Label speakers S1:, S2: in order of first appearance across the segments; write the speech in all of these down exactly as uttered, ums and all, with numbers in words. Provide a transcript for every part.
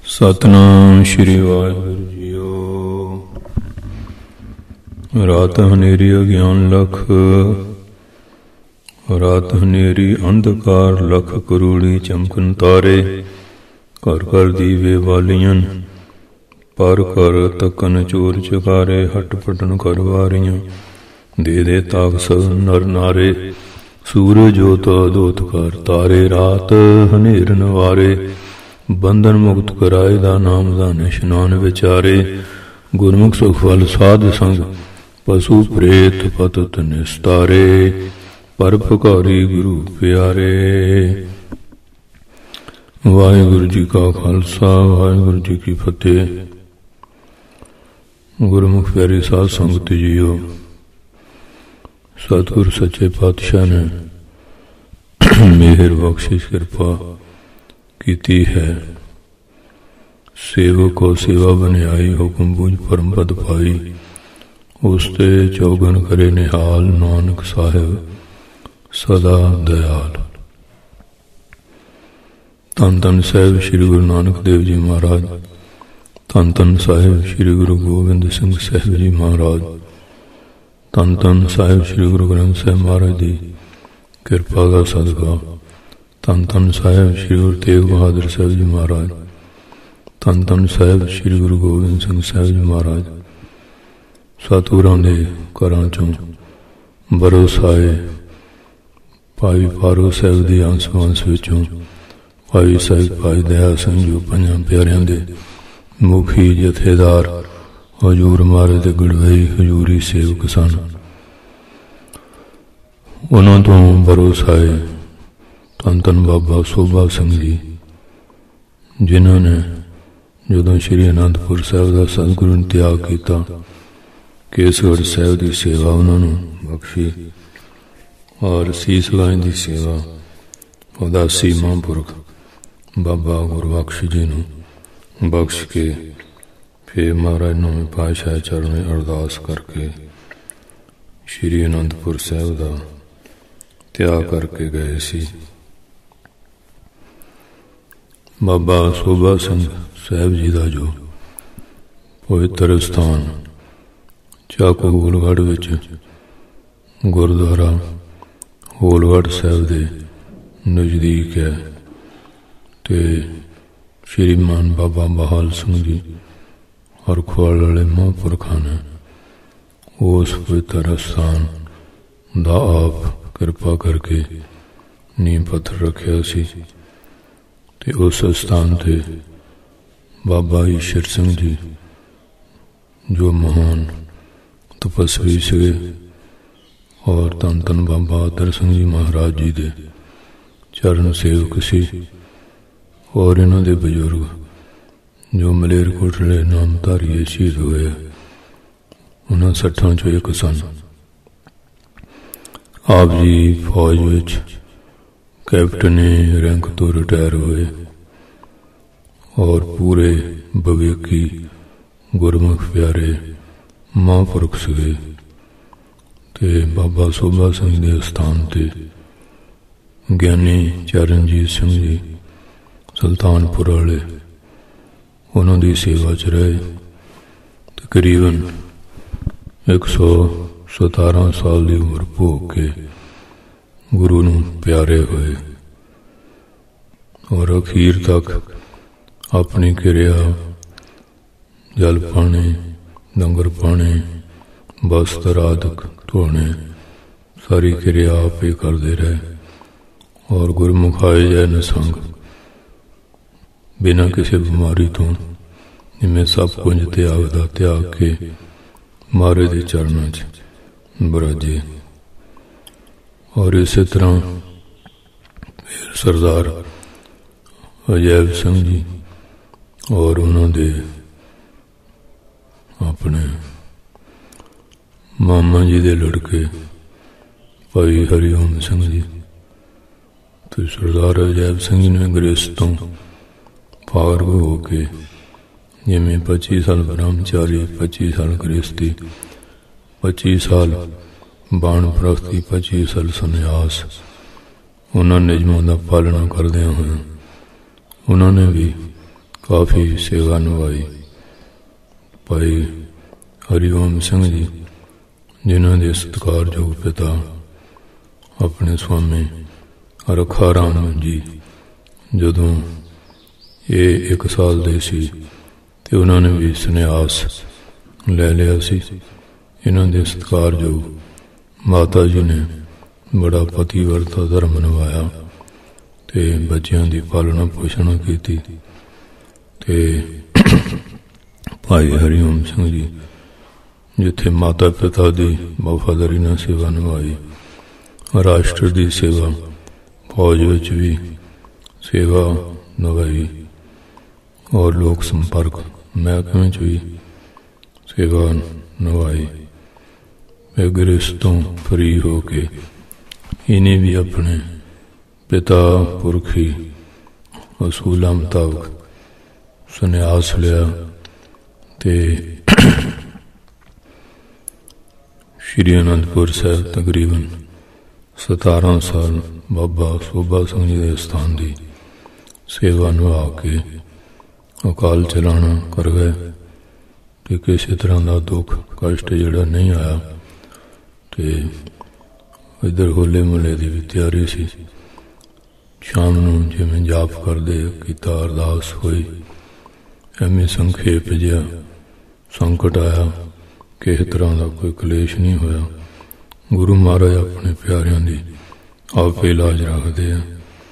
S1: Satnam Shri Waheguru JIO. ਰਾਤ ਹਨੇਰੀ ਅਗਿਆਨ ਲਖ, ਰਾਤ ਹਨੇਰੀ ਅੰਧਕਾਰ ਲਖ ਕਰੂੜੀ ਚਮਕਨ ਤਾਰੇ। ਘਰ ਘਰ ਦੀਵੇ ਵਾਲੀਆਂ, ਪਰ ਘਰ ਤੱਕਨ ਚੋਰ ਚਕਾਰੇ। ਹਟ ਪਟਨ ਕਰ ਵਾਰੀਆਂ, ਦੇ ਦੇ ਤਾਕਸ ਨਰ ਨਾਰੇ। ਸੂਰਜ ਜੋਤ ਦੋਤ ਕਰ ਤਾਰੇ, ਰਾਤ ਹਨੇਰ ਨਵਾਰੇ। ਬੰਧਨ ਮੁਕਤ ਕਰਾਏ ਦਾ ਨਾਮ ਦਾਨ ਇਸ਼ਨਾਨ ਵਿਚਾਰੇ। ਗੁਰਮੁਖ ਸੁਖ ਫਲ ਸਾਧ ਸੰਗ, ਪਸ਼ੂ ਪ੍ਰੇਤ ਪਤਤ ਨਿਸਤਾਰੇ। ਪਰ ਭਿਖਾਰੀ ਗੁਰੂ ਪਿਆਰੇ। ਵਾਹਿਗੁਰੂ ਜੀ ਕਾ ਖਾਲਸਾ, ਵਾਹਿਗੁਰੂ ਜੀ ਕੀ ਫਤਿਹ। ਗੁਰਮੁਖ ਪਿਆਰੀ ਸਾਧ ਸੰਗਤ ਜੀਓ, ਸਤਿਗੁਰ ਸੱਚੇ ਪਾਤਸ਼ਾਹ ਨੇ ਮਿਹਰ ਬਖਸ਼ਿਸ਼ ਕਿਰਪਾ ਕੀਤੀ ਹੈ। ਸੇਵਕ ਕੋ ਸੇਵਾ ਬਨਿਆਈ, ਹੁਕਮ ਬੂਝ ਪਰਮ ਪਦ ਪਾਈ। ਉਸ ਤੇ ਚੌਗਨ ਕਰੇ ਨਿਹਾਲ, ਨਾਨਕ ਸਾਹਿਬ ਸਦਾ ਦਇਆਲ। ਧੰਨ ਧੰਨ ਸਾਹਿਬ ਸ੍ਰੀ ਗੁਰੂ ਨਾਨਕ ਦੇਵ ਜੀ ਮਹਾਰਾਜ, ਧੰਨ ਧੰਨ ਸਾਹਿਬ ਸ੍ਰੀ ਗੁਰੂ ਗੋਬਿੰਦ ਸਿੰਘ ਸਾਹਿਬ ਜੀ ਮਹਾਰਾਜ, ਧੰਨ ਧੰਨ ਸਾਹਿਬ ਸ੍ਰੀ ਗੁਰੂ ਗ੍ਰੰਥ ਸਾਹਿਬ ਮਹਾਰਾਜ ਦੀ ਕਿਰਪਾ ਦਾ ਸਦਕਾ, ਧੰਨ ਧੰਨ ਸਾਹਿਬ ਸ੍ਰੀ ਗੁਰੂ ਤੇਗ ਬਹਾਦਰ ਸਾਹਿਬ ਜੀ ਮਹਾਰਾਜ, ਧੰਨ ਧੰਨ ਸਾਹਿਬ ਸ੍ਰੀ ਗੁਰੂ ਗੋਬਿੰਦ ਸਿੰਘ ਸਾਹਿਬ ਜੀ ਮਹਾਰਾਜ। ਸਤਿਗੁਰਾਂ ਦੇ ਘਰਾਂ ਚੋਂ ਬਰੋਸਾਏ ਭਾਈ ਫਾਰੂ ਸਾਹਿਬ ਦੀ ਅੰਸ ਵੰਸ ਵਿੱਚੋਂ ਭਾਈ ਸਾਹਿਬ ਭਾਈ ਦਇਆ ਸਿੰਘ ਜੋ ਪੰਜਾਂ ਪਿਆਰਿਆਂ ਦੇ ਮੁਖੀ ਜਥੇਦਾਰ ਹਜ਼ੂਰ ਮਹਾਰਾਜ ਦੇ ਗੜਵਈ ਹਜ਼ੂਰੀ ਸੇਵਕ ਸਨ। ਉਹਨਾਂ ਤੋਂ ਬਰੋਸਾਏ ਧੰਨ ਧੰਨ ਬਾਬਾ ਸੋਭਾ ਸਿੰਘ ਜੀ, ਜਿਨ੍ਹਾਂ ਨੇ ਜਦੋਂ ਸ਼੍ਰੀ ਅਨੰਦਪੁਰ ਸਾਹਿਬ ਦਾ ਸਤਿਗੁਰੂ ਨੇ ਤਿਆਗ ਕੀਤਾ, ਕੇਸਗੜ੍ਹ ਸਾਹਿਬ ਦੀ ਸੇਵਾ ਉਹਨਾਂ ਨੂੰ ਬਖਸ਼ੀ ਔਰ ਸੀਸ ਗੰਜ ਦੀ ਸੇਵਾ ਉਦਾਸੀ ਮਹਾਂਪੁਰਖ ਬਾਬਾ ਗੁਰਬਖਸ਼ ਜੀ ਨੂੰ ਬਖਸ਼ ਕੇ ਫਿਰ ਮਹਾਰਾਜ ਨੌਵੇਂ ਪਾਤਸ਼ਾਹ ਚਰਨੇ ਅਰਦਾਸ ਕਰਕੇ ਸ਼੍ਰੀ ਅਨੰਦਪੁਰ ਸਾਹਿਬ ਦਾ ਤਿਆਗ ਕਰਕੇ ਗਏ ਸੀ। ਬਾਬਾ ਸੋਭਾ ਸਿੰਘ ਸਾਹਿਬ ਜੀ ਦਾ ਜੋ ਪਵਿੱਤਰ ਸਥਾਨ ਚਾਕੂ ਹੋਲਗੜ੍ਹ ਵਿੱਚ ਗੁਰਦੁਆਰਾ ਹੋਲਗੜ੍ਹ ਸਾਹਿਬ ਦੇ ਨਜ਼ਦੀਕ ਹੈ, ਤੇ ਸ਼੍ਰੀਮਾਨ ਬਾਬਾ ਬਹਾਲ ਸਿੰਘ ਜੀ ਹਰਖਵਾਲ ਵਾਲੇ ਮਹਾਂਪੁਰਖਾਂ ਨੇ ਉਸ ਪਵਿੱਤਰ ਸਥਾਨ ਦਾ ਆਪ ਕਿਰਪਾ ਕਰਕੇ ਨੀਂਹ ਪੱਥਰ ਰੱਖਿਆ ਸੀ। ਤੇ ਉਸ ਸਥਾਨ ਤੇ ਬਾਬਾ ਈਸ਼ਰ ਸਿੰਘ ਜੀ ਜੋ ਮਹਾਨ ਤਪਸਵੀ ਸੀਗੇ, ਔਰ ਧੰਨ ਧੰਨ ਬਾਬਾ ਆਦਰ ਸਿੰਘ ਜੀ ਮਹਾਰਾਜ ਜੀ ਦੇ ਚਰਨ ਸੇਵਕ ਸੀ। ਔਰ ਇਹਨਾਂ ਦੇ ਬਜ਼ੁਰਗ ਜੋ ਮਲੇਰਕੋਟਲੇ ਨਾਮਧਾਰੀਏ ਸ਼ਹੀਦ ਹੋਏ, ਉਹਨਾਂ ਸੱਠਾਂ ਚੋਂ ਇੱਕ ਸਨ। ਆਪ ਜੀ ਫੌਜ ਵਿੱਚ ਕੈਪਟਨੀ ਰੈਂਕ ਤੋਂ ਰਿਟਾਇਰ ਹੋਏ ਔਰ ਪੂਰੇ ਬਵੇਕੀ ਗੁਰਮੁਖ ਪਿਆਰੇ ਮਹਾਂਪੁਰਖ ਸੀਗੇ। ਤੇ ਬਾਬਾ ਸੋਭਾ ਸਿੰਘ ਦੇ ਸਥਾਨ ਤੇ ਗਿਆਨੀ ਚਰਨਜੀਤ ਸਿੰਘ ਜੀ ਸੁਲਤਾਨਪੁਰ ਵਾਲੇ ਉਹਨਾਂ ਦੀ ਸੇਵਾ ਚ ਰਹੇ। ਤਕਰੀਬਨ ਇੱਕ ਸੌ ਸਤਾਰਾਂ ਸਾਲ ਦੀ ਉਮਰ ਭੋਗ ਕੇ ਗੁਰੂ ਨੂੰ ਪਿਆਰੇ ਹੋਏ ਔਰ ਅਖੀਰ ਤੱਕ ਆਪਣੀ ਕਿਰਿਆ ਜਲ ਪਾਣੇ, ਲੰਗਰ ਪਾਣੇ, ਬਸਤਰ ਆਦਿਕ ਧੋਣੇ, ਸਾਰੀ ਕਿਰਿਆ ਆਪ ਹੀ ਕਰਦੇ ਰਹੇ। ਔਰ ਗੁਰਮੁਖ ਆਏ ਜੈ ਨਿਸੰਗ, ਬਿਨਾਂ ਕਿਸੇ ਬਿਮਾਰੀ ਤੋਂ ਜਿਵੇਂ ਸਭ ਕੁਝ ਤਿਆਗ ਦਾ ਤਿਆਗ ਕੇ ਮਹਾਰਾਜ ਦੇ ਚਰਨਾਂ 'ਚ ਬਰਾਜੇ। ਔਰ ਇਸੇ ਤਰ੍ਹਾਂ ਫਿਰ ਸਰਦਾਰ ਅਜੈਬ ਸਿੰਘ ਜੀ ਔਰ ਉਹਨਾਂ ਦੇ ਆਪਣੇ ਮਾਮਾ ਜੀ ਦੇ ਲੜਕੇ ਭਾਈ ਹਰੀਓਮ ਸਿੰਘ ਜੀ ਤੇ ਸਰਦਾਰ ਅਜੈਬ ਸਿੰਘ ਜੀ ਨੇ ਗ੍ਰਸਤ ਤੋਂ ਫਾਰਗ ਹੋ ਕੇ ਜਿਵੇਂ ਪੱਚੀ ਸਾਲ ਬ੍ਰਹਮਚਾਰੀ, ਪੱਚੀ ਸਾਲ ਗ੍ਰਸਤੀ, ਪੱਚੀ ਸਾਲ ਬਾਣ ਪ੍ਰਸਤੀ, ਪੱਚੀ ਸਾਲ ਸੰਨਿਆਸ, ਉਹਨਾਂ ਨਿਯਮਾਂ ਦਾ ਪਾਲਣਾ ਕਰਦਿਆਂ ਹੋਇਆ ਉਹਨਾਂ ਨੇ ਵੀ काफ़ी सेवा निभाई। भाई हरिओम सिंह जी जिन्हों के सत्कारयोग पिता अपने स्वामी रखा राम जी जदों ये एक साल दे सी ते उन्होंने भी संन्यास ले लिया सी। इन्हों के सत्कारयोग माता जी ने बड़ा पतिव्रता धर्म निभाया ते बच्चों की पालना पोषण की। ते भाई हरिओम सिंह जी जिथे माता पिता की वफादारी ने सेवा निभाई, राष्ट्र की सेवा फौज विच भी सेवा निभाई और लोक संपर्क महकमे च भी सेवा निभाई। गृहस्थ तो फ्री होके इन्हें भी अपने पिता पुरखी असूलों मुताबिक संन्यास लिया ते श्री आनंदपुर साहब तकरीबन सतारह साल बाबा सोभा सिंह जी के स्थान की सेवा निभा के अकाल चलाना कर गए। तो किसी तरह का दुख कष्ट जोड़ा नहीं आया। तो इधर होले मुहल्ले की भी तैयारी सी। शाम नूं जिवें जाप करते कीता अरदास हुई, एवें संखेप जिहा संकट आया, किसी तरह का कोई कलेश नहीं होया। गुरु महाराज अपने प्यारियां दी आप इलाज रखते हैं।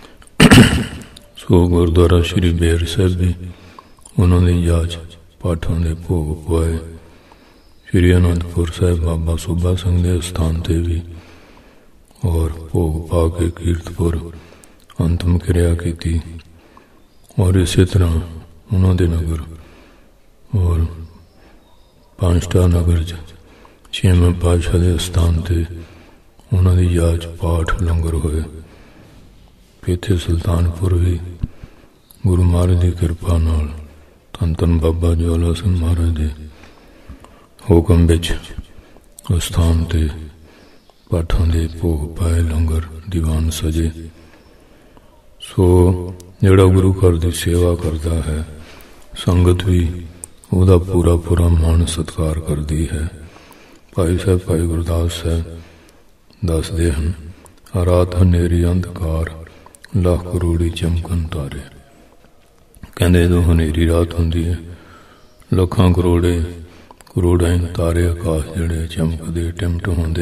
S1: सो गुरुद्वारा श्री बेर साहब भी उन्होंने याच पाठों के भोग पवाए। श्री आनंदपुर साहब बाबा सोभा सिंह के स्थान से भी और भोग पा के कीरतपुर अंतिम क्रिया की। और इस तरह उन्होंने नगर और पांचटा नगर छेवें पातशाह के स्थान से उन्होंने याच पाठ लंगर होए। इत्थे सुल्तानपुर भी गुरु महाराज की कृपा नाल धन धन बाबा ज्वाला सिंह महाराज के हुक्म विच स्थान से पाठों के भोग पाए, लंगर दीवान सजे। सो जिहड़ा गुरु घर की सेवा करता है संगत भी उसका पूरा पूरा मान सत्कार करती है। भाई साहब भाई गुरदास साहब दसते हैं, रात हनेरी अंधकार लाख करोड़ी चमकन तारे। कहते जो हनेरी रात होंगी है लखा करोड़े करोड़ा तारे आकाश जड़े चमकते टिमट होंगे।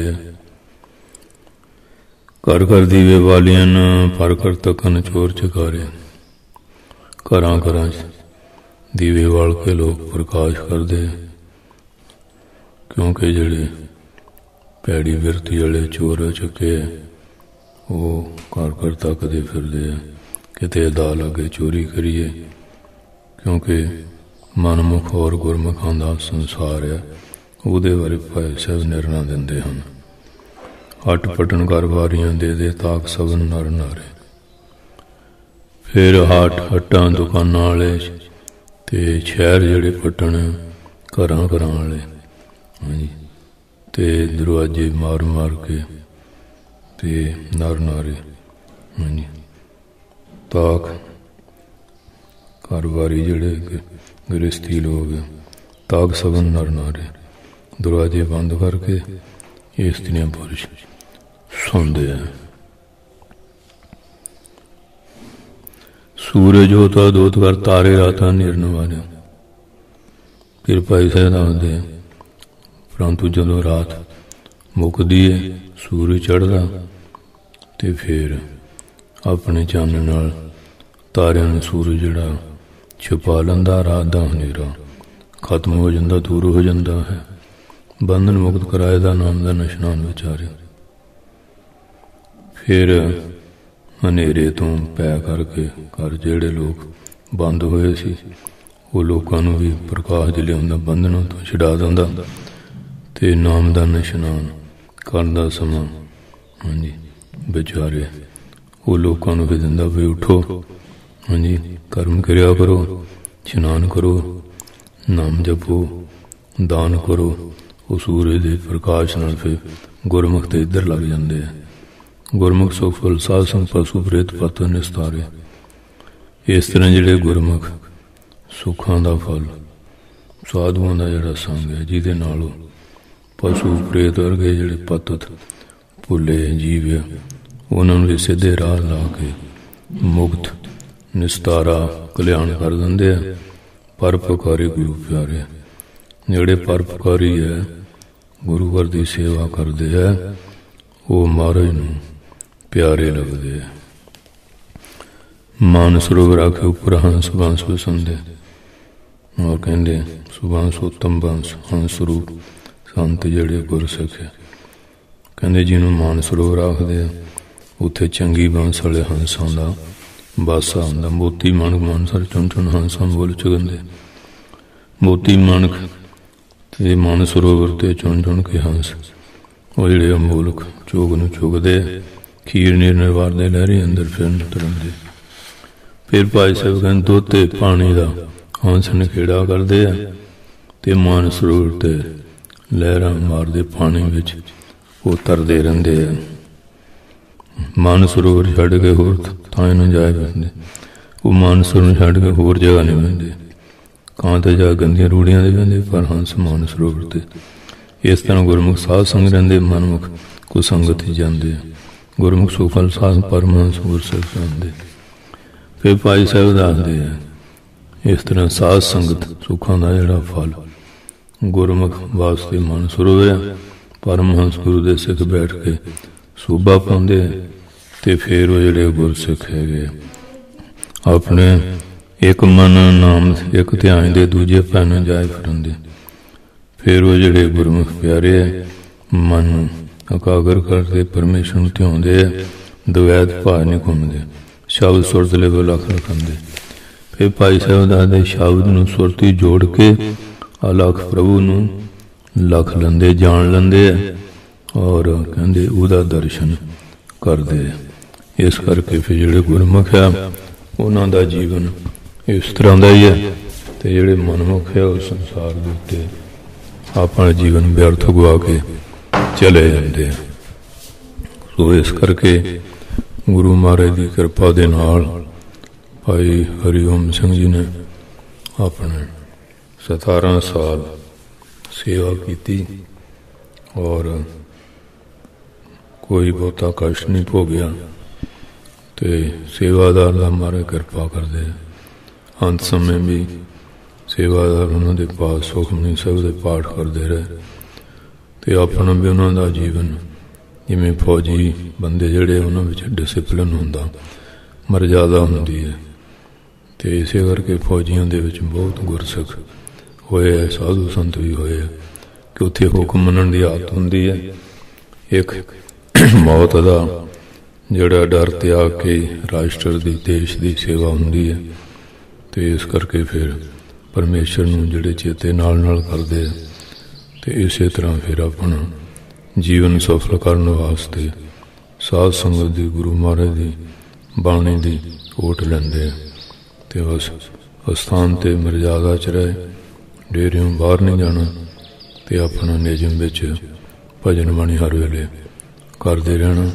S1: घर घर दीवे वालियां पर कर तकन चोर चकारे। घर घर दीवे वाल के लोग प्रकाश करते, क्योंकि जड़े पैड़ी विरती वाले चोर चुके वो घर घर तकते फिरते हैं किते अदा लगे चोरी करिए। क्योंकि मनमुख और गुरमुखां दा संसार है, उहदे बारे भाई साहब निर्णय दिंदे हैं। हट पटन घर वारियां दे दे ताक सबन नर नारे। फिर हट हट्टां दुकानां वाले ते शहर जड़े पट्टन घरां घरां वाले हाँ जी ते दरवाजे मार मार के ते नर नारे हाँ जी ताक कारोबारी जड़े गृहस्थी लोग ताक सबन नर नारे दरवाजे बंद करके ये स्त्रियां पुरुष सौंदे हैं। सूरज होता दोत कर तारे राता निरन वाले। फिर भाई साहब आखते परंतु जदों रात मुकदी है सूरज चढ़दा ते फिर अपने चानण नाल तारियां नूं सूरज जिहड़ा छुपा लैंदा, रात दा हनेरा खत्म हो जाता, दूर हो जाता है। बंधन मुक्त कराए दा नाम दा निशान विचारे। फिर हनेरे तो पै करके घर जेड़े लोग बंद होए सी वो लोगों नूं भी प्रकाश दे लिआउंदा, बंधनों तो छुड़ा दिंदा ते नाम दा निशान करदा समा हाँ जी विचारे वो लोगों नूं भी दिंदा भी उठो हाँ जी कर्म करिया करो, इशनान करो, नाम जपो, दान करो। वो सूरज के प्रकाश नाल फिर गुरमुख ते इधर लग जाते हैं। गुरमुख सुफल साध संग पशु प्रेत पत निस्तारे। इस तरह जिहड़े गुरमुख ਸੁੱਖਾਂ ਦਾ ਫਲ ਸਾਧੂਆਂ ਦਾ ਜਿਹੜਾ ਸੰਗ ਹੈ, ਜਿਹਦੇ ਨਾਲ ਉਹ ਪਸ਼ੂ ਪ੍ਰੇਤ ਵਰਗੇ ਜਿਹੜੇ ਪਤਤ ਭੁੱਲੇ ਜੀਵ ਆ, ਉਹਨਾਂ ਨੂੰ ਵੀ ਸਿੱਧੇ ਰਾਹ ਲਾ ਕੇ ਮੁਕਤ ਨਿਸਤਾਰਾ ਕਲਿਆਣ ਕਰ ਦਿੰਦੇ ਆ। ਪਰਉਪਕਾਰੀ ਗੁਰੂ ਪਿਆਰੇ, ਜਿਹੜੇ ਪਰਉਪਕਾਰੀ ਹੈ, ਗੁਰੂ ਘਰ ਦੀ ਸੇਵਾ ਕਰਦੇ ਹੈ, ਉਹ ਮਹਾਰਾਜ ਨੂੰ ਪਿਆਰੇ ਲੱਗਦੇ ਹੈ। ਮਾਨ ਸਰੋਵਰ ਆਖੇ ਉੱਪਰ ਹੰਸ ਬੰਸ ਵਸੰਦੇ, ਔਰ ਕਹਿੰਦੇ ਸੁਬੰਸ ਉੱਤਮ ਬੰਸ ਹੰਸ ਰੂਪ ਸੰਤ ਜਿਹੜੇ ਗੁਰਸਿੱਖ ਹੈ। ਕਹਿੰਦੇ ਜਿਹਨੂੰ ਮਾਨ ਸਰੋਵਰ ਆਖਦੇ ਆ, ਉੱਥੇ ਚੰਗੀ ਬੰਸ ਵਾਲੇ ਹੰਸਾਂ ਦਾ ਬਾਸਾ ਹੁੰਦਾ। ਮੋਤੀ ਮਾਣਕ ਮਾਨਸਰ ਚੁਣ ਚੁਣ ਹੰਸਾਂ ਬੋਲ ਚੁਗੰਦੇ। ਮੋਤੀ ਮਾਣਕ ਤੇ ਮਾਨ ਸਰੋਵਰ ਤੇ ਚੁਣ ਚੁਣ ਕੇ ਹੰਸ, ਉਹ ਜਿਹੜੇ ਅਮੋਲਕ ਚੋਗ ਨੂੰ ਚੁਗਦੇ, ਖੀਰ ਨੀਰ ਨਿਰਵਾਰਦੇ ਲਹਿਰੀ ਅੰਦਰ ਫਿਰਨ ਤਰਨਦੇ। ਫਿਰ ਭਾਈ ਸਾਹਿਬ ਕਹਿੰਦੇ ਦੁੱਧ ਤੇ ਪਾਣੀ ਦਾ ਹੰਸ ਨਖੇੜਾ ਕਰਦੇ ਆ, ਤੇ ਮਾਨ ਸਰੋਵਰ ਤੇ ਲਹਿਰਾਂ ਮਾਰਦੇ ਪਾਣੀ ਵਿੱਚ ਉਹ ਤਰਦੇ ਰਹਿੰਦੇ ਆ। ਮਾਨ ਸਰੋਵਰ ਛੱਡ ਕੇ ਹੋਰ ਥਾਂ ਨੂੰ ਜਾਏ ਪੈਂਦੇ, ਉਹ ਮਾਨ ਸਰੋਵਰ ਛੱਡ ਕੇ ਹੋਰ ਜਗ੍ਹਾ ਨਹੀਂ ਪੈਂਦੇ। ਕਾਂ ਤੇ ਜਾ ਗੰਦੀਆਂ ਰੂੜੀਆਂ ਦੇ ਪੈਂਦੇ, ਪਰ ਹੰਸ ਮਾਨ ਸਰੋਵਰ ਤੇ। ਇਸ ਤਰ੍ਹਾਂ ਗੁਰਮੁਖ ਸਾਧ ਸੰਗ ਰਹਿੰਦੇ, ਮਨਮੁਖ ਕੋ ਸੰਗਤ ਹੀ ਜਾਂਦੇ। ਗੁਰਮੁਖ ਸੁਫਲ ਸਾਧ ਪਰਮਹੰਸ ਗੁਰਸਿੱਖ ਜਾਂਦੇ। ਫਿਰ ਭਾਈ ਸਾਹਿਬ ਦੱਸਦੇ ਆ, ਇਸ ਤਰ੍ਹਾਂ ਸਾਧ ਸੰਗਤ ਸੁੱਖਾਂ ਦਾ ਜਿਹੜਾ ਫਲ ਗੁਰਮੁਖ ਵਾਸਤੇ ਮਨ ਸਰੋਵਰ ਆ। ਪਰਮਹੰਸ ਗੁਰੂ ਦੇ ਸਿੱਖ ਬੈਠ ਕੇ ਸੂਬਾ ਪਾਉਂਦੇ ਆ, ਤੇ ਫਿਰ ਉਹ ਜਿਹੜੇ ਗੁਰਸਿੱਖ ਹੈਗੇ ਆਪਣੇ ਇੱਕ ਮਨ ਨਾਮ ਇੱਕ ਧਿਆਨ ਦੇ, ਦੂਜੇ ਪੈਨ ਜਾਏ ਫਿਰਦੇ। ਫਿਰ ਉਹ ਜਿਹੜੇ ਗੁਰਮੁਖ ਪਿਆਰੇ ਆ, ਮਨ ਨੂੰ ਇਕਾਗਰ ਕਰਦੇ ਪਰਮੇਸ਼ਰ ਨੂੰ ਧਿਆਉਂਦੇ ਆ, ਦਵੈਤ ਭਾਅ ਨਹੀਂ ਘੁੰਮਦੇ, ਸ਼ਬਦ ਸੁਰਤ ਲੈ ਲੱਖ ਰਖਾਂਦੇ। ਫਿਰ ਭਾਈ ਸਾਹਿਬ ਦੱਸਦੇ ਸ਼ਬਦ ਨੂੰ ਸੁਰਤੀ ਜੋੜ ਕੇ ਅਲਖ ਪ੍ਰਭੂ ਨੂੰ ਲੱਖ ਲੈਂਦੇ, ਜਾਣ ਲੈਂਦੇ ਆ, ਔਰ ਕਹਿੰਦੇ ਉਹਦਾ ਦਰਸ਼ਨ ਕਰਦੇ ਆ। ਇਸ ਕਰਕੇ ਫਿਰ ਜਿਹੜੇ ਗੁਰਮੁਖ ਆ, ਉਹਨਾਂ ਦਾ ਜੀਵਨ ਇਸ ਤਰ੍ਹਾਂ ਦਾ ਹੀ ਹੈ, ਤੇ ਜਿਹੜੇ ਮਨਮੁਖ ਹੈ ਉਹ ਸੰਸਾਰ ਦੇ ਉੱਤੇ ਆਪਣਾ ਜੀਵਨ ਵਿਅਰਥ ਗਵਾ ਕੇ ਚਲੇ ਜਾਂਦੇ ਆ। ਸੋ ਇਸ ਕਰਕੇ ਗੁਰੂ ਮਹਾਰਾਜ ਦੀ ਕਿਰਪਾ ਦੇ ਨਾਲ ਭਾਈ ਹਰੀਓਮ ਸਿੰਘ ਜੀ ਨੇ ਆਪਣੇ ਸਤਾਰਾਂ ਸਾਲ ਸੇਵਾ ਕੀਤੀ, ਔਰ ਕੋਈ ਬਹੁਤਾ ਕਸ਼ਟ ਨਹੀਂ ਭੋਗਿਆ, ਤੇ ਸੇਵਾਦਾਰ ਦਾ ਮਹਾਰਾਜ ਕਿਰਪਾ ਕਰਦੇ। ਅੰਤ ਸਮੇਂ ਵੀ ਸੇਵਾਦਾਰ ਉਹਨਾਂ ਦੇ ਪਾਸ ਸੁਖਮਨੀ ਸਾਹਿਬ ਦੇ ਪਾਠ ਕਰਦੇ ਰਹੇ, ਤੇ ਆਪਣਾ ਵੀ ਉਹਨਾਂ ਦਾ ਜੀਵਨ ਜਿਵੇਂ ਫੌਜੀ ਬੰਦੇ ਜਿਹੜੇ ਉਹਨਾਂ ਵਿੱਚ ਡਿਸਿਪਲਿਨ ਹੁੰਦਾ, ਮਰਜ਼ਾਦਾ ਹੁੰਦੀ ਹੈ, ਤੇ ਇਸੇ ਕਰਕੇ ਫੌਜੀਆਂ ਦੇ ਵਿੱਚ ਬਹੁਤ ਗੁਰਸਿੱਖ ਹੋਏ ਹੈ, ਸਾਧੂ ਸੰਤ ਵੀ ਹੋਏ ਹੈ, ਕਿ ਉੱਥੇ ਹੁਕਮ ਮੰਨਣ ਦੀ ਆਦਤ ਹੁੰਦੀ ਹੈ। ਇੱਕ ਮੌਤ ਦਾ ਜਿਹੜਾ ਡਰ ਤਿਆਗ ਕੇ ਰਾਸ਼ਟਰ ਦੀ ਦੇਸ਼ ਦੀ ਸੇਵਾ ਹੁੰਦੀ ਹੈ, ਤੇ ਇਸ ਕਰਕੇ ਫਿਰ ਪਰਮੇਸ਼ਰ ਨੂੰ ਜਿਹੜੇ ਚੇਤੇ ਨਾਲ ਨਾਲ ਕਰਦੇ ਆ, ਤੇ ਇਸੇ ਤਰ੍ਹਾਂ ਫਿਰ ਆਪਣਾ ਜੀਵਨ ਸਫਲ ਕਰਨ ਵਾਸਤੇ ਸਾਧ ਸੰਗਤ ਦੀ, ਗੁਰੂ ਮਹਾਰਾਜ ਦੀ ਬਾਣੀ ਦੀ ਓਟ ਲੈਂਦੇ ਆ, ਤੇ ਉਸ ਅਸਥਾਨ ਤੇ ਮਰਜ਼ਾਦਾ ਚ ਰਹੇ, ਡੇਰਿਓਂ ਬਾਹਰ ਨਹੀਂ ਜਾਣਾ, ਤੇ ਆਪਣਾ ਨਿਯਮ ਵਿੱਚ ਭਜਨ ਬਾਣੀ ਹਰ ਵੇਲੇ ਕਰਦੇ ਰਹਿਣਾ,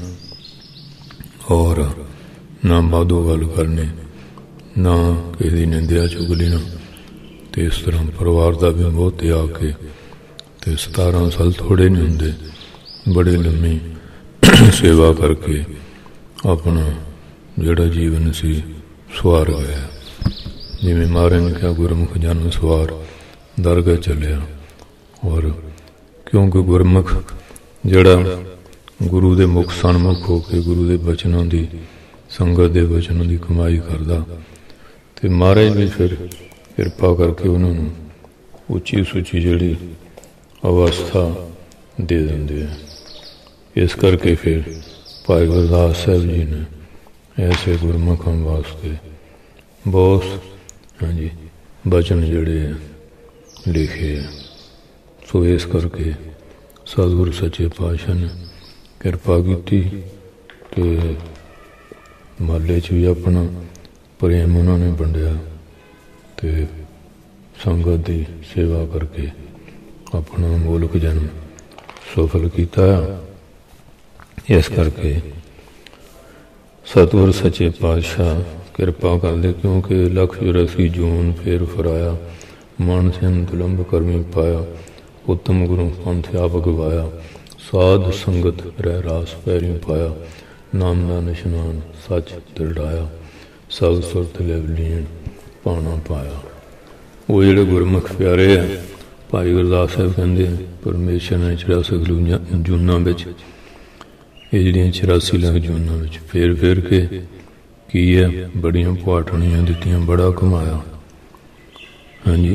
S1: ਔਰ ਨਾ ਬਾਦੋ ਗੱਲ ਕਰਨੀ, ਨਾ ਕਿਸੇ ਦੀ ਨਿੰਦਿਆ ਚੁਗਲੀ ਨਾ। ਤੇ ਇਸ ਤਰ੍ਹਾਂ ਪਰਿਵਾਰ ਦਾ ਵੀ ਬਹੁਤ ਤਿਆਗ ਕੇ, ਤੇ ਸਤਾਰਾਂ ਸਾਲ ਥੋੜ੍ਹੇ ਨਹੀਂ ਹੁੰਦੇ, ਬੜੀ ਲੰਮੀ ਸੇਵਾ ਕਰਕੇ ਆਪਣਾ ਜਿਹੜਾ ਜੀਵਨ ਸੀ ਸਵਾਰ ਹੋਇਆ। ਜਿਵੇਂ ਮਹਾਰਾਜ ਨੇ ਕਿਹਾ, ਗੁਰਮੁਖ ਜਨਮ ਸਵਾਰ ਦਰਗਾਹ ਚੱਲਿਆ। ਔਰ ਕਿਉਂਕਿ ਗੁਰਮੁਖ ਜਿਹੜਾ ਗੁਰੂ ਦੇ ਮੁਖ ਸਨਮੁਖ ਹੋ ਕੇ ਗੁਰੂ ਦੇ ਬਚਨਾਂ ਦੀ, ਸੰਗਤ ਦੇ ਬਚਨਾਂ ਦੀ ਕਮਾਈ ਕਰਦਾ, ਤੇ ਮਹਾਰਾਜ ਵੀ ਫਿਰ ਕਿਰਪਾ ਕਰਕੇ ਉਹਨਾਂ ਨੂੰ ਉੱਚੀ ਸੁੱਚੀ ਜਿਹੜੀ ਅਵਸਥਾ ਦੇ ਦਿੰਦੇ ਆ। ਇਸ ਕਰਕੇ ਫਿਰ ਭਾਈ ਗੁਰਦਾਸ ਸਾਹਿਬ ਜੀ ਨੇ ਐਸੇ ਗੁਰਮੁਖਾਂ ਵਾਸਤੇ ਬਹੁਤ ਹਾਂਜੀ ਬਚਨ ਜਿਹੜੇ ਆ ਲਿਖੇ ਆ। ਸੋ ਇਸ ਕਰਕੇ ਸਤਿਗੁਰੂ ਸੱਚੇ ਪਾਤਸ਼ਾਹ ਨੇ ਕਿਰਪਾ ਕੀਤੀ, ਤੇ ਮਹੱਲੇ 'ਚ ਵੀ ਆਪਣਾ ਪ੍ਰੇਮ ਉਹਨਾਂ ਨੇ ਵੰਡਿਆ, ਤੇ ਸੰਗਤ ਦੀ ਸੇਵਾ ਕਰਕੇ ਆਪਣਾ ਮੂਲਕ ਜਨਮ ਸਫਲ ਕੀਤਾ। ਇਸ ਕਰਕੇ ਸਤਿਗੁਰ ਸੱਚੇ ਪਾਤਸ਼ਾਹ ਕਿਰਪਾ ਕਰਦੇ, ਕਿਉਂਕਿ ਲੱਖ ਚੁਰਾਸੀ ਜੂਨ ਫੇਰ ਫਰਾਇਆ, ਮਨ ਸਿੰਧ ਲੰਬ ਕਰਮੀ ਪਾਇਆ, ਉੱਤਮ ਗੁਰੂ ਪੰਥ ਆਪ ਗਵਾਇਆ, ਸਾਧ ਸੰਗਤ ਰਹਿ ਰਾਸ ਪੈਰੀ ਪਾਇਆ, ਨਾਮ ਦਾ ਨਿਸ਼ਨਾਨ ਸੱਚ ਦਰੜਾਇਆ, ਸਭ ਸੁਰਤ ਲਿਵ ਲੀਨ ਪਾਣਾ ਪਾਇਆ। ਉਹ ਜਿਹੜੇ ਗੁਰਮੁਖ ਪਿਆਰੇ ਆ, ਭਾਈ ਗੁਰਦਾਸ ਸਾਹਿਬ ਕਹਿੰਦੇ ਪਰਮੇਸ਼ਰ ਨੇ ਚੁਰਾਸੀ ਜੂਨਾਂ ਵਿੱਚ, ਇਹ ਜਿਹੜੀਆਂ ਚੁਰਾਸੀ ਲੱਖ ਜੂਨਾਂ ਵਿੱਚ ਫੇਰ ਫੇਰ ਕੇ ਕੀ ਹੈ, ਬੜੀਆਂ ਪੁਆਟਣੀਆਂ ਦਿੱਤੀਆਂ, ਬੜਾ ਕਮਾਇਆ। ਹਾਂਜੀ,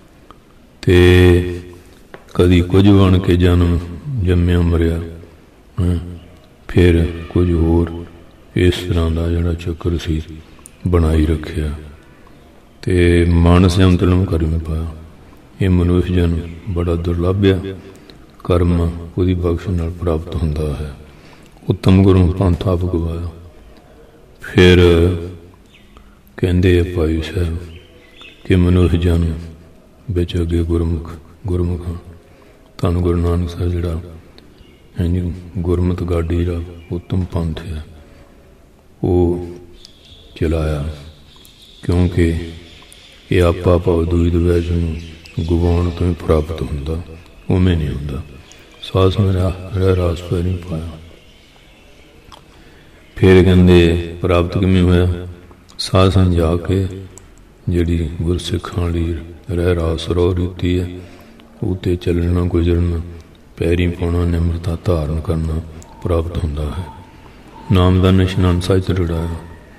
S1: ਤੇ ਕਦੀ ਕੁਝ ਬਣ ਕੇ ਜਨਮ ਜੰਮਿਆ ਮਰਿਆ, ਫਿਰ ਕੁਝ ਹੋਰ ਇਸ ਤਰ੍ਹਾਂ ਦਾ ਜਿਹੜਾ ਚੱਕਰ ਸੀ ਬਣਾਈ ਰੱਖਿਆ, ਤੇ ਮਨ ਸੰਤੁਲਨ ਕਰਮ ਪਾਇਆ। ਇਹ ਮਨੁੱਖ ਜਨ ਬੜਾ ਦੁਰਲੱਭ ਆ, ਕਰਮ ਉਹਦੀ ਬਖਸ਼ ਨਾਲ ਪ੍ਰਾਪਤ ਹੁੰਦਾ ਹੈ। ਉੱਤਮ ਗੁਰੂ ਪੰਥ ਆਪ ਗਵਾਇਆ। ਫਿਰ ਕਹਿੰਦੇ ਆ ਭਾਈ ਸਾਹਿਬ ਕਿ ਮਨੁੱਖ ਜਨ ਵਿੱਚ ਅੱਗੇ ਗੁਰਮੁਖ ਗੁਰਮੁਖ ਧੰਨ ਗੁਰੂ ਨਾਨਕ ਸਾਹਿਬ ਜਿਹੜਾ ਹਾਂਜੀ ਗੁਰਮਤਿ ਗਾਡੀ ਜਿਹੜਾ ਉੱਤਮ ਪੰਥ ਹੈ ਉਹ ਚਲਾਇਆ, ਕਿਉਂਕਿ ਇਹ ਆਪਾ ਭਾਵ ਦੂਈ ਦਵੈਜ ਨੂੰ ਗਵਾਉਣ ਤੋਂ ਹੀ ਪ੍ਰਾਪਤ ਹੁੰਦਾ, ਉਵੇਂ ਨਹੀਂ ਹੁੰਦਾ। ਸਾਸ ਮੇਰਾ ਰਹਿ ਰਾਸ ਪੈ ਨਹੀਂ ਪਾਇਆ। ਫਿਰ ਕਹਿੰਦੇ ਪ੍ਰਾਪਤ ਕਿਵੇਂ ਹੋਇਆ? ਸਾਧ ਸੰਗ ਜਾ ਕੇ ਜਿਹੜੀ ਗੁਰਸਿੱਖਾਂ ਲਈ ਰਹਿ ਰਾਸ ਰੋ ਰੀਤੀ ਹੈ, ਉਹ 'ਤੇ ਚੱਲਣਾ ਗੁਜ਼ਰਨਾ, ਪੈਰੀ ਪਾਉਣਾ, ਨਿਮਰਤਾ ਧਾਰਨ ਕਰਨਾ ਪ੍ਰਾਪਤ ਹੁੰਦਾ ਹੈ। ਨਾਮ ਦਾ ਨਿਸ਼ਨਾਨ ਸੱਚ ਦਰੜਾਇਆ।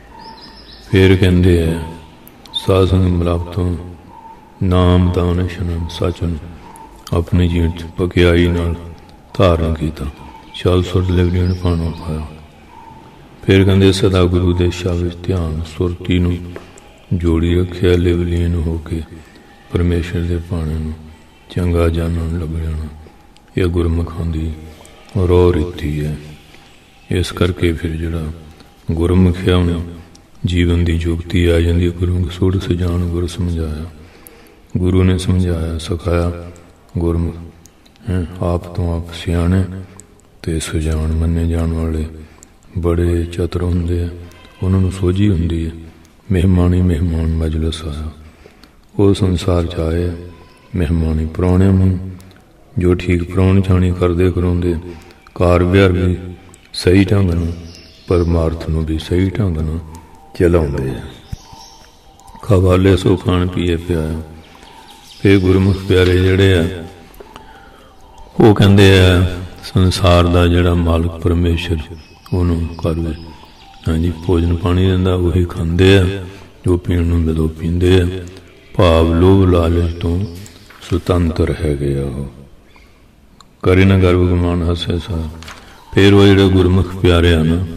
S1: ਫਿਰ ਕਹਿੰਦੇ ਹੈ ਸਾਧ ਸੰਗ ਮਿਲਾਪ ਤੋਂ ਨਾਮ ਦਾ ਨਿਸ਼ਨਾਨ ਸੱਚ ਨੂੰ ਆਪਣੇ ਜੀਵਨ 'ਚ ਪਕਿਆਈ ਨਾਲ ਧਾਰਨ ਕੀਤਾ, ਚੱਲ ਸੁਰਤ ਲਿਵ ਲੀਨ ਪਾਣਾ ਪਾਇਆ। ਫਿਰ ਕਹਿੰਦੇ ਸਦਾ ਗੁਰੂ ਦੇ ਸ਼ਬਦ ਵਿੱਚ ਧਿਆਨ ਸੁਰਤੀ ਨੂੰ ਜੋੜੀ ਰੱਖਿਆ, ਲਿਵ ਲੀਨ ਹੋ ਕੇ ਪਰਮੇਸ਼ਰ ਦੇ ਪਾਣੇ ਨੂੰ ਚੰਗਾ ਜਾਣਨ ਲੱਗ ਜਾਣਾ। ਇਹ ਗੁਰਮੁਖਾਂ ਦੀ ਰੋ ਰੀਤੀ ਹੈ। ਇਸ ਕਰਕੇ ਫਿਰ ਜਿਹੜਾ ਗੁਰਮੁਖ ਹੈ ਉਹਨੇ ਜੀਵਨ ਦੀ ਜੁਗਤੀ ਆ ਜਾਂਦੀ ਹੈ। ਗੁਰੂ ਸੁਰ ਸਜਾਣ ਗੁਰ ਸਮਝਾਇਆ, ਗੁਰੂ ਨੇ ਸਮਝਾਇਆ ਸਿਖਾਇਆ। ਗੁਰਮੁਖ ਹੈ ਆਪ ਤੋਂ ਆਪ ਸਿਆਣੇ ਤੇ ਸੁਜਾਨ ਮੰਨੇ ਜਾਣ ਵਾਲੇ ਬੜੇ ਚਤੁਰ ਹੁੰਦੇ ਆ, ਉਹਨਾਂ ਨੂੰ ਸੋਝੀ ਹੁੰਦੀ ਹੈ। ਮਹਿਮਾਨੀ ਮਹਿਮਾਨ ਮਜਲਿਸ ਆਇਆ, ਉਹ ਸੰਸਾਰ 'ਚ ਆਏ ਮਹਿਮਾਨੀ ਪ੍ਰਾਹੁਣਿਆਂ ਨੂੰ ਜੋ ਠੀਕ ਪ੍ਰਾਹੁਣ ਛਾਣੀ ਕਰਦੇ ਕਰਾਉਂਦੇ, ਕਾਰ ਵਿਹਾਰ ਵੀ ਸਹੀ ਢੰਗ ਨਾਲ, ਪਰਮਾਰਥ ਨੂੰ ਵੀ ਸਹੀ ਢੰਗ ਨਾਲ ਚਲਾਉਂਦੇ ਆ। ਖਵਾਲੇ ਸੋ ਖਾਣ ਪੀਏ ਪਿਆਇਆ। ਇਹ ਗੁਰਮੁਖ ਪਿਆਰੇ ਜਿਹੜੇ ਆ ਉਹ ਕਹਿੰਦੇ ਆ ਸੰਸਾਰ ਦਾ ਜਿਹੜਾ ਮਾਲਕ ਪਰਮੇਸ਼ਰ ਉਹਨੂੰ ਕਰਵੇ ਹਾਂਜੀ ਭੋਜਨ ਪਾਣੀ ਦਿੰਦਾ, ਉਹੀ ਖਾਂਦੇ ਆ, ਜੋ ਪੀਣ ਨੂੰ ਮਿਲੋ ਪੀਂਦੇ ਆ। ਭਾਵ ਲੋਭ ਲਾਲਚ ਤੋਂ ਸੁਤੰਤਰ ਹੈਗੇ ਆ ਉਹ। ਕਰੇ ਨਾ ਗਰਭ ਗੁਮਾਨ ਹੱਸੇ ਸਾ। ਫਿਰ ਉਹ ਜਿਹੜੇ ਗੁਰਮੁਖ ਪਿਆਰੇ ਆ ਨਾ,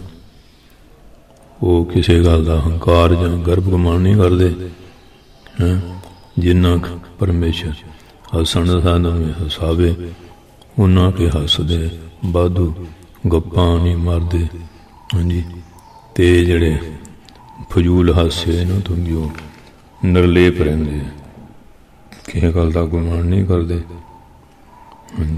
S1: ਉਹ ਕਿਸੇ ਗੱਲ ਦਾ ਹੰਕਾਰ ਜਾਂ ਗਰਭ ਗੁਮਾਨ ਨਹੀਂ ਕਰਦੇ। ਹੈਂ ਜਿੰਨਾ ਪਰਮੇਸ਼ਰ ਹੱਸਣ ਦਾ ਸਾਧਨ ਹਸਾਵੇ, ਉਹਨਾਂ ਕੇ ਹੱਸਦੇ ਵਾਧੂ, ਗੱਪਾਂ ਨਹੀਂ ਮਾਰਦੇ। ਹਾਂਜੀ, ਤੇ ਜਿਹੜੇ ਫਜ਼ੂਲ ਹਾਸੇ ਇਹਨਾਂ ਤੋਂ ਵੀ ਉਹ ਨਿਰਲੇਪ ਰਹਿੰਦੇ ਆ, ਕਿਸੇ ਗੱਲ ਦਾ ਗੁਮਾਨ ਨਹੀਂ ਕਰਦੇ। ਹਾਂਜੀ,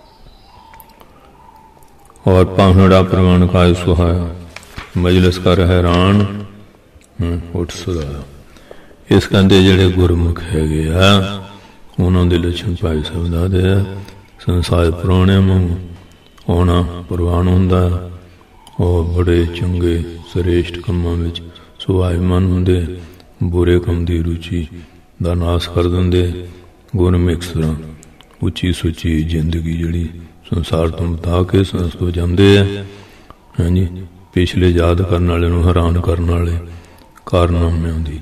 S1: ਔਰ ਪਾਹੜਾ ਪ੍ਰਵਾਨ ਕਾਇ ਸੁਹਾਇਆ, ਮਜਲਿਸ ਕਰ ਹੈਰਾਨ ਉੱਠ ਸੁਧਾਇਆ। ਇਸ ਕਹਿੰਦੇ ਜਿਹੜੇ ਗੁਰਮੁਖ ਹੈਗੇ ਆ ਉਹਨਾਂ ਦੇ ਲੱਛਣ ਭਾਈ ਸਾਹਿਬ ਦੱਸਦੇ ਆ। ਸੰਸਾਰ ਪ੍ਰਾਹੁਣਿਆਂ ਨੂੰ ਆਉਣਾ ਪ੍ਰਵਾਨ ਹੁੰਦਾ, ਉਹ ਬੜੇ ਚੰਗੇ ਸ੍ਰੇਸ਼ਟ ਕੰਮਾਂ ਵਿੱਚ ਸੁਭਾਈਮਾਨ ਹੁੰਦੇ, ਬੁਰੇ ਕੰਮ ਦੀ ਰੁਚੀ ਦਾ ਨਾਸ ਕਰ ਦਿੰਦੇ। ਗੁਰਮੁਖ ਤਰ੍ਹਾਂ ਉੱਚੀ ਸੁੱਚੀ ਜ਼ਿੰਦਗੀ ਜਿਹੜੀ ਸੰਸਾਰ ਤੋਂ ਬਤਾ ਕੇ ਸੰਸਤੋਂ ਜਾਂਦੇ ਆ। ਹਾਂਜੀ, ਪਿਛਲੇ ਯਾਦ ਕਰਨ ਵਾਲੇ ਨੂੰ ਹੈਰਾਨ ਕਰਨ ਵਾਲੇ ਕਾਰਨਾਮਿਆਂ ਦੀ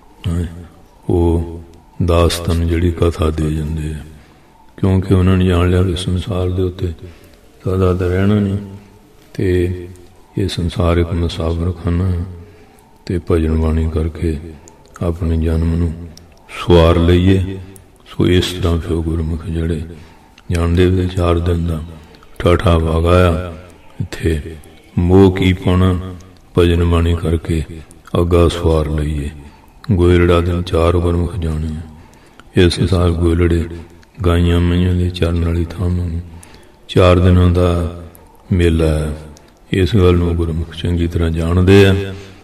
S1: ਉਹ ਦਾਸਤਾਨ ਜਿਹੜੀ ਕਥਾ ਦੇ ਜਾਂਦੇ ਆ, ਕਿਉਂਕਿ ਉਹਨਾਂ ਨੇ ਜਾਣ ਲਿਆ ਕਿ ਸੰਸਾਰ ਦੇ ਉੱਤੇ ਸਦਾ ਤਾਂ ਰਹਿਣਾ ਨਹੀਂ, ਤੇ ਇਹ ਸੰਸਾਰ ਇੱਕ ਮੁਸਾਫਰ ਖਾਨਾ ਹੈ, ਤੇ ਭਜਨ ਬਾਣੀ ਕਰਕੇ ਆਪਣੇ ਜਨਮ ਨੂੰ ਸਵਾਰ ਲਈਏ। ਸੋ ਇਸ ਤਰ੍ਹਾਂ ਫਿਰ ਗੁਰਮੁਖ ਜਿਹੜੇ ਜਾਣਦੇ ਵੀ ਚਾਰ ਦਿਨ ਦਾ ਠਾਠਾ ਵਗਾਇਆ, ਇੱਥੇ ਮੋਹ ਕੀ ਪਾਉਣਾ, ਭਜਨ ਬਾਣੀ ਕਰਕੇ ਅੱਗਾ ਸਵਾਰ ਲਈਏ। ਗੋਇਲੜਾ ਦਿਨ ਚਾਰ ਗੁਰਮੁਖ ਜਾਣੇ। ਇਸ ਸੰਸਾਰ ਗੋਇਲੜੇ ਗਾਈਆਂ ਮਈਆਂ ਦੇ ਚਰਨ ਵਾਲੀ ਥਾਂ ਨੂੰ ਚਾਰ ਦਿਨਾਂ ਦਾ ਮੇਲਾ ਹੈ। ਇਸ ਗੱਲ ਨੂੰ ਗੁਰਮੁਖ ਚੰਗੀ ਤਰ੍ਹਾਂ ਜਾਣਦੇ ਆ।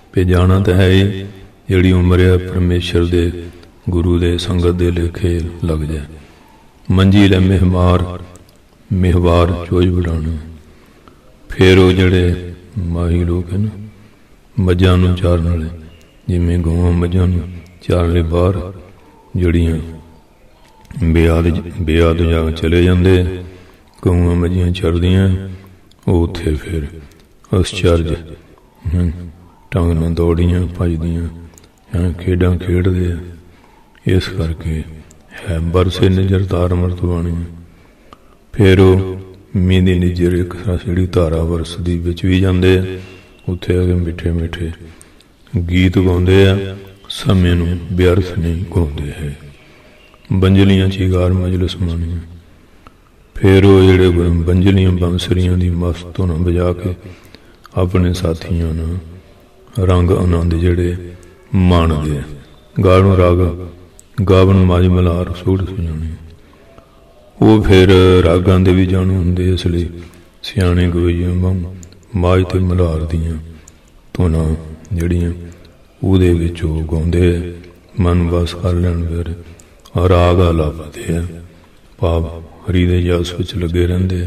S1: ਵੀ ਜਾਣਾ ਤਾਂ ਹੈ ਹੀ, ਜਿਹੜੀ ਉਮਰ ਹੈ ਪਰਮੇਸ਼ਰ ਦੇ ਗੁਰੂ ਦੇ ਸੰਗਤ ਦੇ ਲੇਖੇ ਲੱਗ ਜਾਏ। ਮੰਜੀ ਲੈ ਮਿਹਵਾਰ ਮਿਹਵਾਰ ਚੋਜ ਵਡਾਉਣਾ। ਫਿਰ ਉਹ ਜਿਹੜੇ ਮਾਹੀ ਲੋਕ ਹਨ ਮੱਝਾਂ ਨੂੰ ਚਾਰਨ ਵਾਲੇ, ਜਿਵੇਂ ਗਊਆਂ ਮੱਝਾਂ ਨੂੰ ਚਾਰਨ ਲਈ ਬਾਹਰ ਜਿਹੜੀਆਂ ਬਿਆਦ ਬਿਆਦ ਜਾ ਚਲੇ ਜਾਂਦੇ, ਗਊਆਂ ਮੱਝੀਆਂ ਚਰਦੀਆਂ, ਉਹ ਉੱਥੇ ਫਿਰ ਅਸਚਰਜ ਢੰਗ ਨਾਲ ਦੌੜੀਆਂ ਭੱਜਦੀਆਂ ਜਾਂ ਖੇਡਾਂ ਖੇਡਦੇ ਆ। ਇਸ ਕਰਕੇ ਹੈ ਬਰਸੇ ਨਿਜਰ ਤਾਰ ਅਮਰਤ ਬਾਣੀ। ਫਿਰ ਉਹ ਮੀਂਹ ਦੀ ਨਿਜਰ ਇੱਕ ਜਿਹੜੀ ਧਾਰਾ ਵਰਸਦੀ ਵਿੱਚ ਵੀ ਜਾਂਦੇ ਆ, ਉੱਥੇ ਆ ਕੇ ਮਿੱਠੇ ਮਿੱਠੇ ਗੀਤ ਗਾਉਂਦੇ ਆ, ਸਮੇਂ ਨੂੰ ਵਿਅਰਥ ਨਹੀਂ ਗਾਉਂਦੇ ਹੈ। ਬੰਜਲੀਆਂ ਚੀਗਾਰ ਮਜਲਿਸ ਮਾਣੀਆਂ। ਫਿਰ ਉਹ ਜਿਹੜੇ ਬੰਜਲੀਆਂ ਬੰਸਰੀਆਂ ਦੀ ਮਸਤ ਧੁਨ ਵਜਾ ਕੇ ਆਪਣੇ ਸਾਥੀਆਂ ਨਾਲ ਰੰਗ ਆਨੰਦ ਜਿਹੜੇ ਮਾਣਦੇ ਆ। ਗਾਣੋਂ ਰਾਗ ਗਾਵਣ ਮਾਝ ਮਲਾਰ ਸੂੜ ਸੁਜਾਣੇ। ਉਹ ਫਿਰ ਰਾਗਾਂ ਦੇ ਵੀ ਜਾਣੂ ਹੁੰਦੇ, ਇਸ ਲਈ ਸਿਆਣੇ ਗਵਈਏ ਮਾਝ ਤੇ ਮਲਾਰ ਦੀਆਂ ਧੁਨਾਂ ਜਿਹੜੀਆਂ ਉਹਦੇ ਵਿੱਚ ਉਹ ਗਾਉਂਦੇ, ਮਨ ਵਸ ਕਰ ਲੈਣ। ਫਿਰ ਰਾਗ ਆਲਾਪਦੇ ਆ, ਭਾਵ ਹਰੀ ਦੇ ਜਸ ਵਿੱਚ ਲੱਗੇ ਰਹਿੰਦੇ ਆ।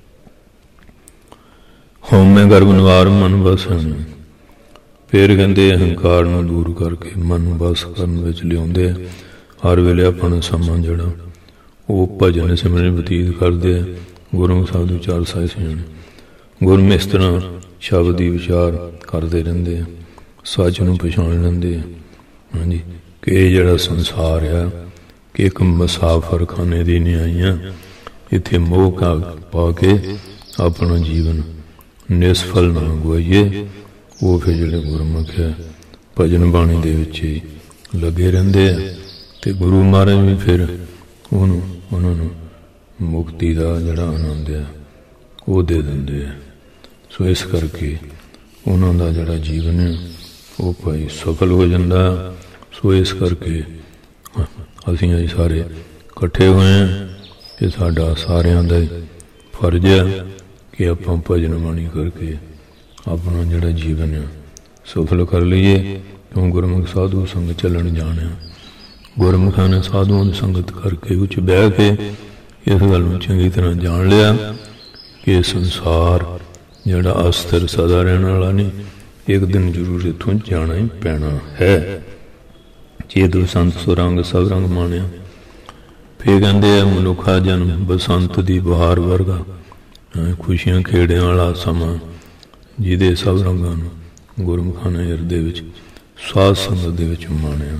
S1: ਹਉਮੈ ਗਰਭ ਨਿਵਾਰ ਮਨ ਵਸਣ। ਫਿਰ ਕਹਿੰਦੇ ਅਹੰਕਾਰ ਨੂੰ ਦੂਰ ਕਰਕੇ ਮਨ ਨੂੰ ਬਸ ਕਰਨ ਵਿੱਚ ਲਿਆਉਂਦੇ ਆ। ਹਰ ਵੇਲੇ ਆਪਣਾ ਸਮਾਂ ਜਿਹੜਾ ਉਹ ਭਜਨ ਸਿਮਰਨ ਬਤੀਤ ਕਰਦੇ ਆ। ਗੁਰੂ ਸਾਹਿਬ ਦੇ ਵਿਚਾਰ ਸਾਹਿਬ ਸਿਆਣੇ ਗੁਰਮੁਖ ਇਸ ਤਰ੍ਹਾਂ ਸ਼ਬਦ ਦੀ ਵਿਚਾਰ ਕਰਦੇ ਰਹਿੰਦੇ ਆ, ਸੱਚ ਨੂੰ ਪਛਾਣ ਲੈਂਦੇ ਆ। ਹਾਂਜੀ, ਕਿ ਇਹ ਜਿਹੜਾ ਸੰਸਾਰ ਆ ਕਿ ਇੱਕ ਮੁਸਾਫਰ ਖਾਨੇ ਦੀ ਨਹੀਂ ਆਈਆਂ, ਇੱਥੇ ਮੋਹ ਕਾ ਪਾ ਕੇ ਆਪਣਾ ਜੀਵਨ ਨਿਸਫਲ ਨਾ ਗਵਾਈਏ। ਉਹ ਫਿਰ ਜਿਹੜੇ ਗੁਰਮੁਖ ਹੈ ਭਜਨ ਬਾਣੀ ਦੇ ਵਿੱਚ ਹੀ ਲੱਗੇ ਰਹਿੰਦੇ ਆ, ਤੇ ਗੁਰੂ ਮਹਾਰਾਜ ਵੀ ਫਿਰ ਉਹਨੂੰ ਉਹਨਾਂ ਨੂੰ ਮੁਕਤੀ ਦਾ ਜਿਹੜਾ ਆਨੰਦ ਆ ਉਹ ਦੇ ਦਿੰਦੇ ਆ। ਸੋ ਇਸ ਕਰਕੇ ਉਹਨਾਂ ਦਾ ਜਿਹੜਾ ਜੀਵਨ ਹੈ ਉਹ ਭਾਈ ਸਫਲ ਹੋ ਜਾਂਦਾ। ਸੋ ਇਸ ਕਰਕੇ ਅਸੀਂ ਅੱਜ ਸਾਰੇ ਇਕੱਠੇ ਹੋਏ ਹਾਂ ਕਿ ਸਾਡਾ ਸਾਰਿਆਂ ਦਾ ਫਰਜ਼ ਹੈ ਕਿ ਆਪਾਂ ਭਜਨ ਬਾਣੀ ਕਰਕੇ ਆਪਣਾ ਜਿਹੜਾ ਜੀਵਨ ਹੈ ਸਫਲ ਕਰ ਲਈਏ। ਕਿਉਂ ਗੁਰਮੁਖ ਸਾਧੂ ਸੰਗ ਚੱਲਣ ਜਾਣਿਆ। ਗੁਰਮੁਖਾਂ ਨੇ ਸਾਧੂਆਂ ਦੀ ਸੰਗਤ ਕਰਕੇ ਉੱਚ ਬਹਿ ਕੇ ਇਸ ਗੱਲ ਨੂੰ ਚੰਗੀ ਤਰ੍ਹਾਂ ਜਾਣ ਲਿਆ ਕਿ ਸੰਸਾਰ ਜਿਹੜਾ ਅਸਥਿਰ ਸਦਾ ਰਹਿਣ ਵਾਲਾ ਨਹੀਂ, ਇੱਕ ਦਿਨ ਜ਼ਰੂਰ ਇੱਥੋਂ ਜਾਣਾ ਹੀ ਪੈਣਾ ਹੈ। ਚੇਤੁ ਸੰਤ ਸੁਰੰਗ ਸਭ ਰੰਗ ਮਾਣਿਆ। ਫਿਰ ਕਹਿੰਦੇ ਆ ਮਨੁੱਖਾ ਜਨਮ ਬਸੰਤ ਦੀ ਬਹਾਰ ਵਰਗਾ, ਖੁਸ਼ੀਆਂ ਖੇੜਿਆਂ ਵਾਲਾ ਸਮਾਂ ਜਿਹਦੇ ਸਭ ਰੰਗਾਂ ਨੂੰ ਗੁਰਮੁਖਾਂ ਨੇ ਹਿਰਦੇ ਵਿੱਚ ਸਾਧ ਸੰਗਤ ਦੇ ਵਿੱਚ ਮਾਣਿਆ।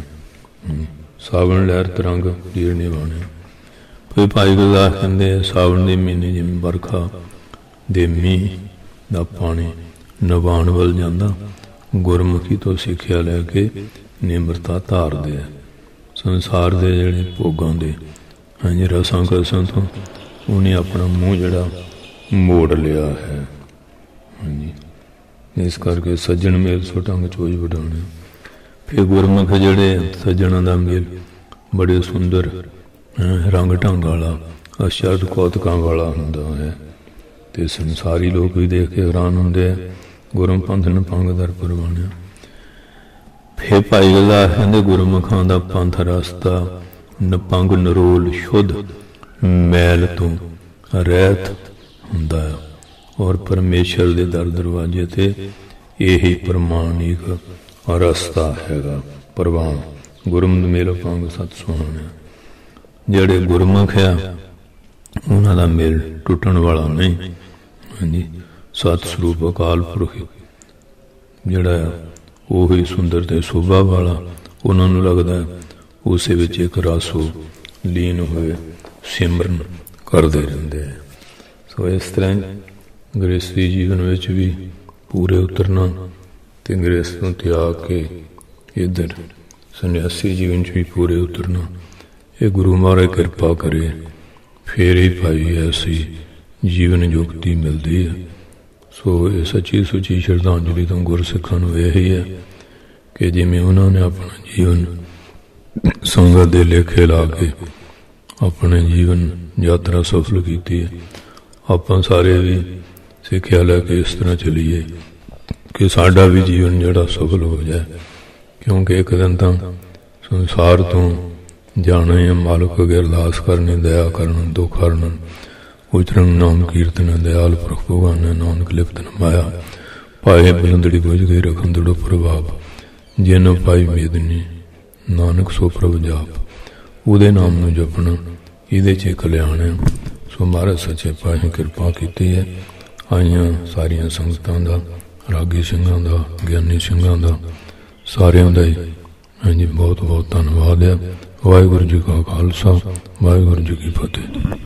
S1: ਸਾਵਣ ਲਹਿਰ ਤਰੰਗ ਜੀਰਨੇ ਬਾਣਿਆ। ਫਿਰ ਭਾਈ ਗੁਰਦਾਸ ਕਹਿੰਦੇ ਸਾਵਣ ਦੇ ਮਹੀਨੇ ਜਿਵੇਂ ਵਰਖਾ ਦੇ ਮੀਂਹ ਦਾ ਪਾਣੀ ਨਵਾਉਣ ਵੱਲ ਜਾਂਦਾ, ਗੁਰਮੁਖੀ ਤੋਂ ਸਿੱਖਿਆ ਲੈ ਕੇ ਨਿਮਰਤਾ ਧਾਰਦੇ ਆ। ਸੰਸਾਰ ਦੇ ਜਿਹੜੇ ਭੋਗਾਂ ਦੇ ਹਾਂਜੀ ਰਸਾਂ ਕਸਾਂ ਤੋਂ ਉਹਨੇ ਆਪਣਾ ਮੂੰਹ ਜਿਹੜਾ ਮੋੜ ਲਿਆ ਹੈ। ਹਾਂਜੀ, ਇਸ ਕਰਕੇ ਸੱਜਣ ਮੇਲ ਸੋ ਢੰਗ ਚੋਜ ਵਡਾਉਣੇ। ਫਿਰ ਗੁਰਮੁਖ ਜਿਹੜੇ ਸੱਜਣਾਂ ਦਾ ਮੇਲ ਬੜੇ ਸੁੰਦਰ ਰੰਗ ਢੰਗ ਵਾਲਾ ਅਸ਼ਰਦ ਕੌਤਕਾਂ ਵਾਲਾ ਹੁੰਦਾ ਹੈ, ਤੇ ਸੰਸਾਰੀ ਲੋਕ ਵੀ ਦੇਖ ਕੇ ਹੈਰਾਨ ਹੁੰਦੇ ਆ। ਗੁਰਮ ਪੰਥ ਨਪੰਗ ਦਰ ਪਰਵਾਣਿਆ। ਫਿਰ ਭਾਈ ਗੁਰਦਾਸ ਕਹਿੰਦੇ ਗੁਰਮੁਖਾਂ ਦਾ ਪੰਥ ਰਸਤਾ ਨਪੰਗ ਨਰੋਲ ਸ਼ੁੱਧ ਮੈਲ ਤੋਂ ਰਹਿਤ ਹੁੰਦਾ ਹੈ, ਔਰ ਪਰਮੇਸ਼ਰ ਦੇ ਦਰ ਦਰਵਾਜ਼ੇ ਤੇ ਇਹੀ ਪ੍ਰਮਾਣਿਕ ਰਸਤਾ ਹੈਗਾ। ਪ੍ਰਵਾਨ ਗੁਰਮੁਖ ਮੇਲ ਪੰਗ ਸਤ ਸੁਹਾਣਾ। ਜਿਹੜੇ ਗੁਰਮੁਖ ਆ ਉਹਨਾਂ ਦਾ ਮੇਲ ਟੁੱਟਣ ਵਾਲਾ ਨਹੀਂ। ਹਾਂਜੀ, ਸਤ ਸਰੂਪ ਅਕਾਲ ਪੁਰਖ ਜਿਹੜਾ ਉਹੀ ਸੁੰਦਰ ਤੇ ਸ਼ੋਭਾ ਵਾਲਾ, ਉਹਨਾਂ ਨੂੰ ਲੱਗਦਾ ਉਸੇ ਵਿੱਚ ਇੱਕ ਰਸੋ ਲੀਨ ਹੋਏ ਸਿਮਰਨ ਕਰਦੇ ਰਹਿੰਦੇ ਆ। ਸੋ ਇਸ ਤਰ੍ਹਾਂ ਗ੍ਰਸਤੀ ਜੀਵਨ ਵਿੱਚ ਵੀ ਪੂਰੇ ਉਤਰਨਾ ਤੇ ਗ੍ਰਸਤ ਨੂੰ ਤਿਆਗ ਕੇ ਇੱਧਰ ਸੰਨਿਆਸੀ ਜੀਵਨ 'ਚ ਵੀ ਪੂਰੇ ਉਤਰਨਾ, ਇਹ ਗੁਰੂ ਮਹਾਰਾਜ ਕਿਰਪਾ ਕਰੇ ਫਿਰ ਹੀ ਭਾਈ ਐਸੀ ਜੀਵਨ ਯੁਕਤੀ ਮਿਲਦੀ ਹੈ। ਸੋ ਇਹ ਸੱਚੀ ਸੁੱਚੀ ਸ਼ਰਧਾਂਜਲੀ ਤੋਂ ਗੁਰਸਿੱਖਾਂ ਨੂੰ ਇਹ ਹੀ ਹੈ ਕਿ ਜਿਵੇਂ ਉਹਨਾਂ ਨੇ ਆਪਣਾ ਜੀਵਨ ਸੰਗਤ ਦੇ ਲੇਖੇ ਲਾ ਕੇ ਆਪਣੇ ਜੀਵਨ ਯਾਤਰਾ ਸਫਲ ਕੀਤੀ ਹੈ, ਆਪਾਂ ਸਾਰੇ ਵੀ ਸਿੱਖਿਆ ਲੈ ਕੇ ਇਸ ਤਰ੍ਹਾਂ ਚੱਲੀਏ कि साडा भी जीवन जिहड़ा सफल हो जाए, क्योंकि एक दिन तो संसार तो जाना है। मालिक अगे अरदास करनी, दया करना, दुख हरना, उचरण नाम कीर्तन, दयाल पुरख भगवान नानक लिप्त न माया। पाए बुलंदड़ी बुझ गई रखम दड़ो प्रभाव, जिन पाई मेदनी नानक सो प्रभ जाप। उहदे नाम नूं जपना, इहदे च कल्याण है। सो महाराज सच्चे पातशाह किरपा कीती है। आईयां सारियां संगतां दा, रागी सिंघां दा, ज्ञानी सिंघां दा, सारियां दा ही हाँ जी बहुत बहुत धन्नवाद है। वाहिगुरू जी का खालसा, वाहिगुरू जी की फतेह।